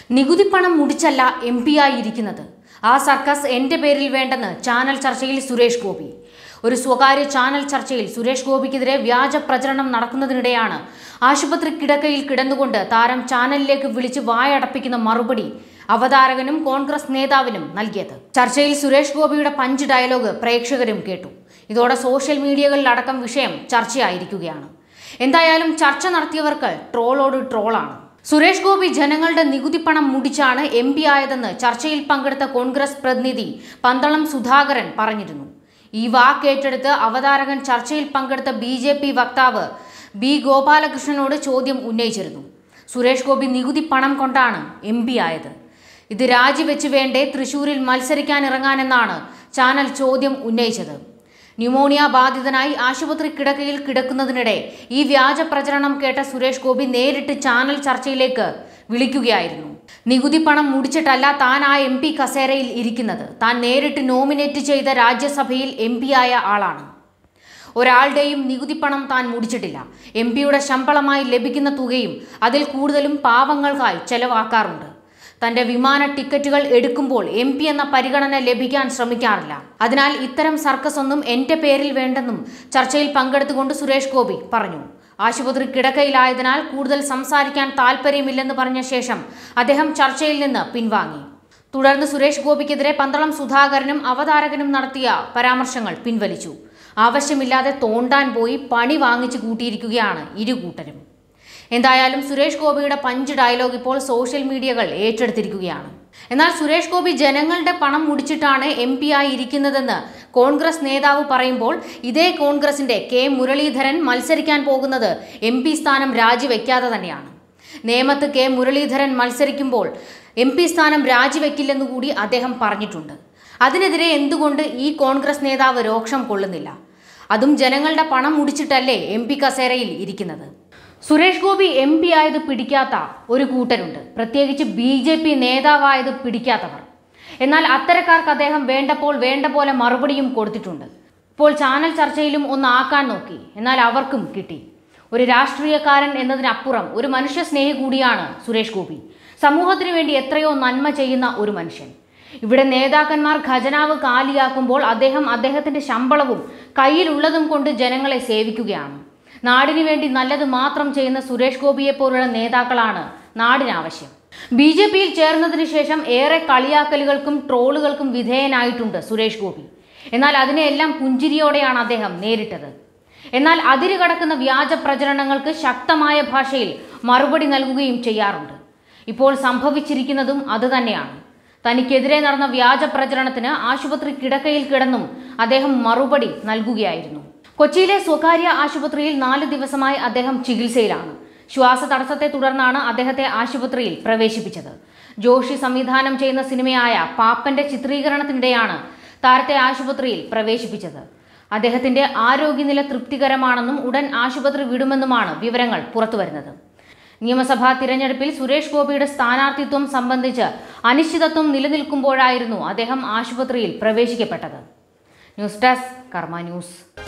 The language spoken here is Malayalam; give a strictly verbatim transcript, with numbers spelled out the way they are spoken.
നികുതിപ്പണം മുടിച്ചല്ല എം പി ആയിരിക്കുന്നത്. ആ സർക്കസ് എന്റെ പേരിൽ വേണ്ടെന്ന് ചാനൽ ചർച്ചയിൽ സുരേഷ് ഗോപി. ഒരു സ്വകാര്യ ചാനൽ ചർച്ചയിൽ സുരേഷ് ഗോപിക്കെതിരെ വ്യാജ പ്രചരണം നടക്കുന്നതിനിടെയാണ് ആശുപത്രി കിടക്കയിൽ കിടന്നുകൊണ്ട് താരം ചാനലിലേക്ക് വിളിച്ച് വായടപ്പിക്കുന്ന മറുപടി അവതാരകനും കോൺഗ്രസ് നേതാവിനും നൽകിയത്. ചർച്ചയിൽ സുരേഷ് ഗോപിയുടെ പഞ്ച് ഡയലോഗ് പ്രേക്ഷകരും കേട്ടു. ഇതോടെ സോഷ്യൽ മീഡിയകളിലടക്കം വിഷയം ചർച്ചയായിരിക്കുകയാണ്. എന്തായാലും ചർച്ച നടത്തിയവർക്ക് ട്രോളോട് ട്രോളാണ്. സുരേഷ് ഗോപി ജനങ്ങളുടെ നികുതിപ്പണം മുടിച്ചാണ് എം പി ആയതെന്ന് ചർച്ചയിൽ പങ്കെടുത്ത കോൺഗ്രസ് പ്രതിനിധി പന്തളം സുധാകരൻ പറഞ്ഞിരുന്നു. ഈ വാക്കേറ്റെടുത്ത് അവതാരകൻ ചർച്ചയിൽ പങ്കെടുത്ത ബി ജെ പി വക്താവ് ബി ഗോപാലകൃഷ്ണനോട് ചോദ്യം ഉന്നയിച്ചിരുന്നു. സുരേഷ് ഗോപി നികുതി പണം കൊണ്ടാണ് എം പി ആയത്. ഇത് രാജിവെച്ച് വേണ്ടേ തൃശൂരിൽ മത്സരിക്കാനിറങ്ങാനെന്നാണ് ചാനൽ ചോദ്യം ഉന്നയിച്ചത്. ന്യൂമോണിയ ബാധിതനായി ആശുപത്രി കിടക്കയിൽ കിടക്കുന്നതിനിടെ ഈ വ്യാജ പ്രചരണം കേട്ട സുരേഷ് ഗോപി നേരിട്ട് ചാനൽ ചർച്ചയിലേക്ക് വിളിക്കുകയായിരുന്നു. നികുതി പണം മുടിച്ചിട്ടല്ല താൻ ആ എം പി കസേരയിൽ ഇരിക്കുന്നത്. താൻ നേരിട്ട് നോമിനേറ്റ് ചെയ്ത രാജ്യസഭയിൽ എം പി ആയ ആളാണ്. ഒരാളുടെയും നികുതി പണം താൻ മുടിച്ചിട്ടില്ല. എം പിയുടെ ശമ്പളമായി ലഭിക്കുന്ന തുകയും അതിൽ കൂടുതലും പാവങ്ങൾക്കായി ചെലവാക്കാറുണ്ട്. തന്റെ വിമാന ടിക്കറ്റുകൾ എടുക്കുമ്പോൾ എം പി എന്ന പരിഗണന ലഭിക്കാൻ ശ്രമിക്കാറില്ല. അതിനാൽ ഇത്തരം സർക്കസ് ഒന്നും എന്റെ പേരിൽ വേണ്ടെന്നും ചർച്ചയിൽ പങ്കെടുത്തുകൊണ്ട് സുരേഷ് ഗോപി പറഞ്ഞു. ആശുപത്രി കിടക്കയിലായതിനാൽ കൂടുതൽ സംസാരിക്കാൻ താല്പര്യമില്ലെന്ന് പറഞ്ഞ ശേഷം അദ്ദേഹം ചർച്ചയിൽ നിന്ന് പിൻവാങ്ങി. തുടർന്ന് സുരേഷ് ഗോപിക്കെതിരെ പന്തളം സുധാകരനും അവതാരകനും നടത്തിയ പരാമർശങ്ങൾ പിൻവലിച്ചു. ആവശ്യമില്ലാതെ തോണ്ടാൻ പോയി പണി വാങ്ങിച്ചു കൂട്ടിയിരിക്കുകയാണ് ഇരു കൂട്ടരും. എന്തായാലും സുരേഷ് ഗോപിയുടെ പഞ്ച് ഡയലോഗ് ഇപ്പോൾ സോഷ്യൽ മീഡിയകൾ ഏറ്റെടുത്തിരിക്കുകയാണ്. എന്നാൽ സുരേഷ് ഗോപി ജനങ്ങളുടെ പണം മുടിച്ചിട്ടാണ് എം പി ആയി ഇരിക്കുന്നതെന്ന് കോൺഗ്രസ് നേതാവ് പറയുമ്പോൾ ഇതേ കോൺഗ്രസിന്റെ കെ മുരളീധരൻ മത്സരിക്കാൻ പോകുന്നത് എം പി സ്ഥാനം രാജിവെക്കാതെ തന്നെയാണ്. നേമത്ത് കെ മുരളീധരൻ മത്സരിക്കുമ്പോൾ എം പി സ്ഥാനം രാജിവെക്കില്ലെന്നു കൂടി അദ്ദേഹം പറഞ്ഞിട്ടുണ്ട്. അതിനെതിരെ എന്തുകൊണ്ട് ഈ കോൺഗ്രസ് നേതാവ് രോക്ഷം കൊള്ളുന്നില്ല? അതും ജനങ്ങളുടെ പണം മുടിച്ചിട്ടല്ലേ എം പി കസേരയിൽ ഇരിക്കുന്നത്. സുരേഷ് ഗോപി എം പി ആയത് പിടിക്കാത്ത ഒരു കൂട്ടരുണ്ട്, പ്രത്യേകിച്ച് ബി ജെ പി നേതാവായത് പിടിക്കാത്തവർ. എന്നാൽ അത്തരക്കാർക്ക് അദ്ദേഹം വേണ്ടപ്പോൾ വേണ്ട പോലെ മറുപടിയും കൊടുത്തിട്ടുണ്ട്. ഇപ്പോൾ ചാനൽ ചർച്ചയിലും ഒന്ന് ആക്കാൻ നോക്കി, എന്നാൽ അവർക്കും കിട്ടി. ഒരു രാഷ്ട്രീയക്കാരൻ എന്നതിനപ്പുറം ഒരു മനുഷ്യ സ്നേഹി കൂടിയാണ് സുരേഷ് ഗോപി. സമൂഹത്തിനു വേണ്ടി എത്രയോ നന്മ ചെയ്യുന്ന ഒരു മനുഷ്യൻ. ഇവിടെ നേതാക്കന്മാർ ഖജനാവ് കാലിയാക്കുമ്പോൾ അദ്ദേഹം അദ്ദേഹത്തിന്റെ ശമ്പളവും കയ്യിലുള്ളതും കൊണ്ട് ജനങ്ങളെ സേവിക്കുകയാണ്. നാടിനു വേണ്ടി നല്ലത് മാത്രം ചെയ്യുന്ന സുരേഷ് ഗോപിയെ പോലുള്ള നേതാക്കളാണ് നാടിനാവശ്യം. ബി ജെ പിയിൽ ചേർന്നതിന് ശേഷം ഏറെ കളിയാക്കലുകൾക്കും ട്രോളുകൾക്കും വിധേയനായിട്ടുണ്ട് സുരേഷ് ഗോപി. എന്നാൽ അതിനെയെല്ലാം പുഞ്ചിരിയോടെയാണ് അദ്ദേഹം നേരിട്ടത്. എന്നാൽ അതിര് കടക്കുന്ന വ്യാജ പ്രചരണങ്ങൾക്ക് ശക്തമായ ഭാഷയിൽ മറുപടി നൽകുകയും ചെയ്യാറുണ്ട്. ഇപ്പോൾ സംഭവിച്ചിരിക്കുന്നതും അതുതന്നെയാണ്. തനിക്കെതിരെ നടന്ന വ്യാജ പ്രചരണത്തിന് ആശുപത്രി കിടക്കയിൽ കിടന്നും അദ്ദേഹം മറുപടി നൽകുകയായിരുന്നു. കൊച്ചിയിലെ സ്വകാര്യ ആശുപത്രിയിൽ നാല് ദിവസമായി അദ്ദേഹം ചികിത്സയിലാണ്. ശ്വാസ തടസ്സത്തെ തുടർന്നാണ് അദ്ദേഹത്തെ ആശുപത്രിയിൽ പ്രവേശിപ്പിച്ചത്. ജോഷി സംവിധാനം ചെയ്യുന്ന സിനിമയായ പാപ്പന്റെ ചിത്രീകരണത്തിനിടെയാണ് താരത്തെ ആശുപത്രിയിൽ പ്രവേശിപ്പിച്ചത്. അദ്ദേഹത്തിന്റെ ആരോഗ്യനില തൃപ്തികരമാണെന്നും ഉടൻ ആശുപത്രി വിടുമെന്നുമാണ് വിവരങ്ങൾ പുറത്തുവരുന്നത്. നിയമസഭാ തിരഞ്ഞെടുപ്പിൽ സുരേഷ് ഗോപിയുടെ സ്ഥാനാർത്ഥിത്വം സംബന്ധിച്ച് അനിശ്ചിതത്വം നിലനിൽക്കുമ്പോഴായിരുന്നു അദ്ദേഹം ആശുപത്രിയിൽ പ്രവേശിക്കപ്പെട്ടത്. News desk Karma news.